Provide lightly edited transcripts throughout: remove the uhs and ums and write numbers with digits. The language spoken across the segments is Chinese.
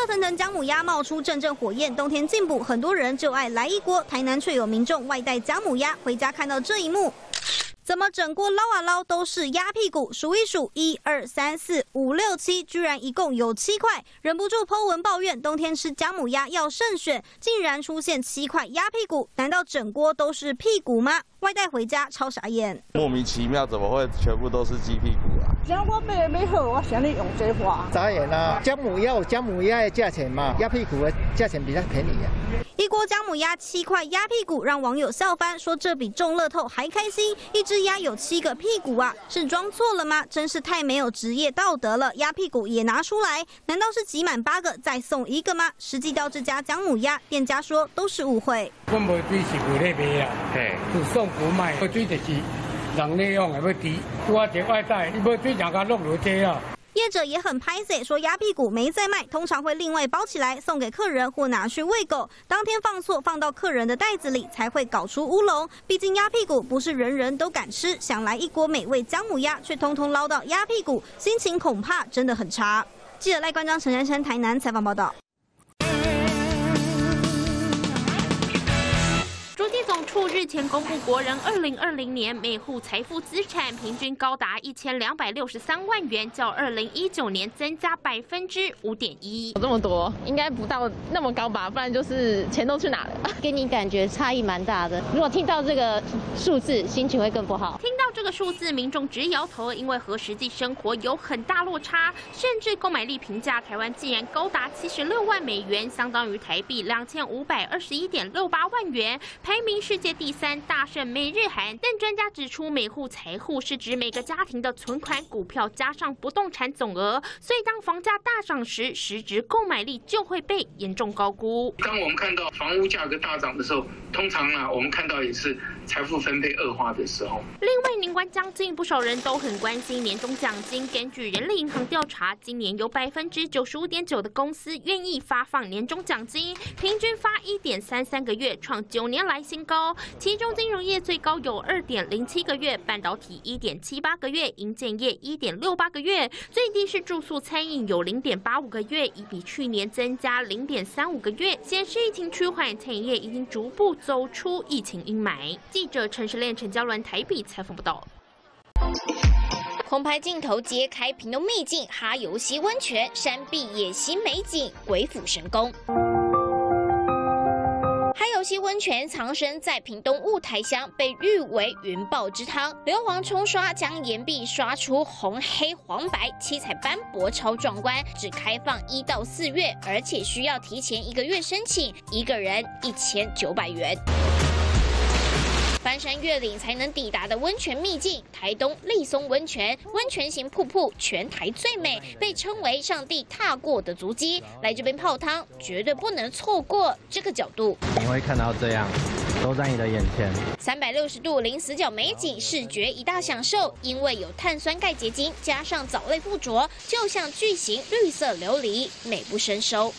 腾腾姜母鸭冒出阵阵火焰，冬天进补，很多人就爱来一锅。台南却有民众外带姜母鸭回家，看到这一幕。 怎么整锅捞啊捞都是鸭屁股？数一数，1、2、3、4、5、6、7，居然一共有7块，忍不住po文抱怨，冬天吃姜母鸭要慎选，竟然出现7块鸭屁股，难道整锅都是屁股吗？外带回家超傻眼， 莫名其妙，怎么会全部都是鸡屁股啊？ 姜我买好，我想你用这话。 眨眼啊，姜母鸭有姜母鸭的价钱嘛，鸭屁股的价钱比较便宜啊。 一锅姜母鸭7块鸭屁股，让网友笑翻，说这比中乐透还开心。一只鸭有7个屁股啊，是装错了吗？真是太没有职业道德了！鸭屁股也拿出来，难道是集满8个再送1个吗？实际到这家姜母鸭，店家说都是误会。 我无水是为咧卖啊，就送不卖，无水就是人咧用的要滴，我一外带，你无水人家落落这啊。 业者也很拍谢，说鸭屁股没在卖，通常会另外包起来送给客人或拿去喂狗。当天放错，放到客人的袋子里，才会搞出乌龙。毕竟鸭屁股不是人人都敢吃，想来一锅美味姜母鸭，却通通捞到鸭屁股，心情恐怕真的很差。记者赖冠章、陈珊珊台南采访报道。 主计总处日前公布，国人2020年每户财富资产平均高达1263万元，较2019年增加5.1%。 有这么多，应该不到那么高吧？不然就是钱都去哪了？ 给你感觉差异蛮大的。如果听到这个数字，心情会更不好。 听到这个数字，民众直摇头，因为和实际生活有很大落差，甚至购买力评价，台湾竟然高达76万美元，相当于台币2521.68万元。 排名世界第3，大胜美日韩。但专家指出，每户财户是指每个家庭的存款、股票加上不动产总额，所以当房价大涨时，实质购买力就会被严重高估。 当我们看到房屋价格大涨的时候，通常我们看到也是财富分配恶化的时候。 另外，年关将近，不少人都很关心年终奖金。根据人力银行调查，今年有95.9%的公司愿意发放年终奖金，平均发1.33个月，创9年来新高，其中金融业最高有2.07个月，半导体1.78个月，营建业1.68个月，最低是住宿餐饮有0.85个月，已比去年增加0.35个月，显示疫情趋缓，餐饮业已经逐步走出疫情阴霾。记者陈时炼、陈嘉伦台北采访报道。 空拍镜头揭开屏东秘境哈游溪温泉，山壁野溪美景，鬼斧神工。哈游溪温泉藏身在屏东雾台乡，被誉为云豹之汤。硫磺冲刷将岩壁刷出红、黑、黄、白七彩斑驳，超壮观。只开放1到4月，而且需要提前1个月申请，一个人1900元。 翻山越岭才能抵达的温泉秘境——台东立松温泉，温泉型瀑布全台最美，被称为上帝踏过的足迹。来这边泡汤，绝对不能错过这个角度。 你会看到这样，都在你的眼前。 360度零死角美景，视觉一大享受。因为有碳酸钙结晶，加上藻类附着，就像巨型绿色琉璃，美不胜收。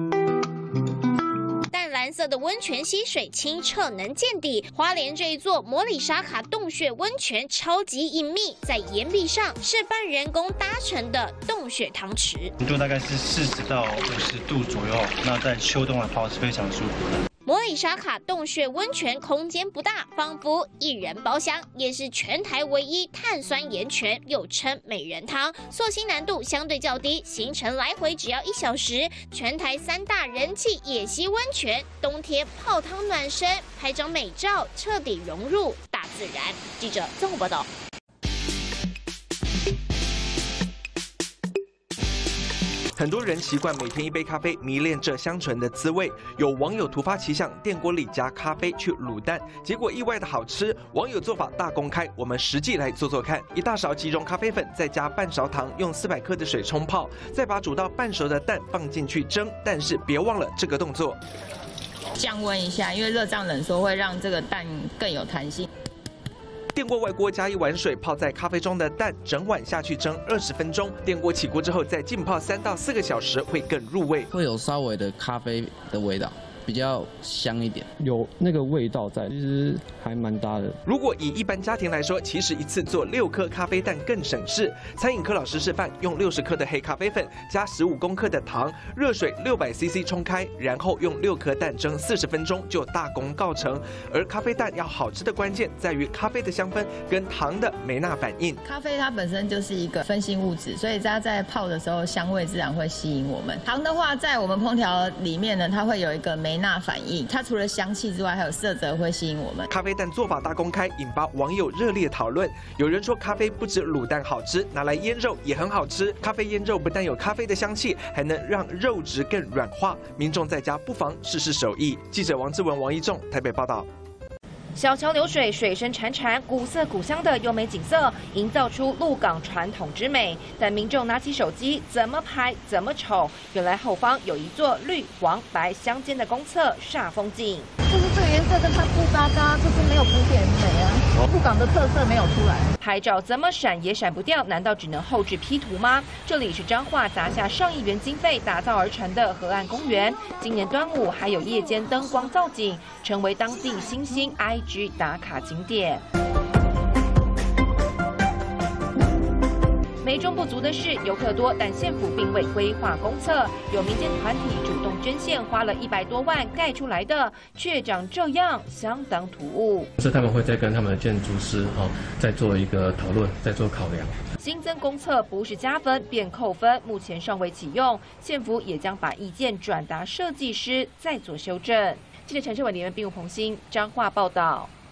蓝色的温泉溪水清澈能见底，花莲这一座摩里沙卡洞穴温泉超级隐秘，在岩壁上是半人工搭成的洞穴汤池， 温度大概是40到50度左右，那在秋冬来泡是非常舒服的。 摩里沙卡洞穴温泉空间不大，仿佛1人包厢，也是全台唯一碳酸盐泉，又称美人汤。溯溪难度相对较低，行程来回只要1小时。全台3大人气野溪温泉，冬天泡汤暖身，拍张美照，彻底融入大自然。记者综合报道。 很多人习惯每天1杯咖啡，迷恋这香醇的滋味。有网友突发奇想，电锅里加咖啡去卤蛋，结果意外的好吃。网友做法大公开，我们实际来做做看。1大勺即溶咖啡粉，再加半勺糖，用400克的水冲泡，再把煮到半熟的蛋放进去蒸。但是别忘了这个动作， 降温一下，因为热胀冷缩会让这个蛋更有弹性。 电锅外锅加1碗水，泡在咖啡中的蛋整碗下去蒸20分钟。电锅起锅之后，再浸泡3到4个小时，会更入味。 会有稍微的咖啡的味道。 比较香一点， 有那个味道在，其实还蛮搭的。如果以一般家庭来说，其实一次做6颗咖啡蛋更省事。餐饮科老师示范，用60克的黑咖啡粉加15公克的糖，热水600cc 冲开，然后用6颗蛋蒸40分钟就大功告成。而咖啡蛋要好吃的关键在于咖啡的香氛跟糖的梅纳反应。 咖啡它本身就是一个分性物质，所以它在泡的时候香味自然会吸引我们。糖的话，在我们烹调里面呢，它会有一个梅纳反应，它除了香气之外，还有色泽会吸引我们。 咖啡蛋做法大公开，引发网友热烈讨论。有人说咖啡不止卤蛋好吃，拿来腌肉也很好吃。咖啡腌肉不但有咖啡的香气，还能让肉质更软化。民众在家不妨试试手艺。记者王志文、王一仲台北报道。 小桥流水，水声潺潺，古色古香的优美景色，营造出鹿港传统之美。但民众拿起手机，怎么拍怎么丑。原来后方有一座绿、黄、白相间的公厕煞风景。 就是这个颜色跟它不搭嘎，就是没有古典美啊。鹿港的特色没有出来。 拍照怎么闪也闪不掉，难道只能后置 P 图吗？这里是彰化砸下上亿元经费打造而成的河岸公园。今年端午还有夜间灯光造景，成为当地新兴 IG 打卡景点。美中不足的是，游客多，但县府并未规划公厕，有民间团体主动捐献，花了100多万盖出来的，却长这样，相当突兀。 是他们会再跟他们的建筑师再做一个讨论，再做考量。 新增公厕不是加分变扣分，目前尚未启用，县府也将把意见转达设计师再做修正。记者陈世伟、林文斌、吴鹏兴彰化报道。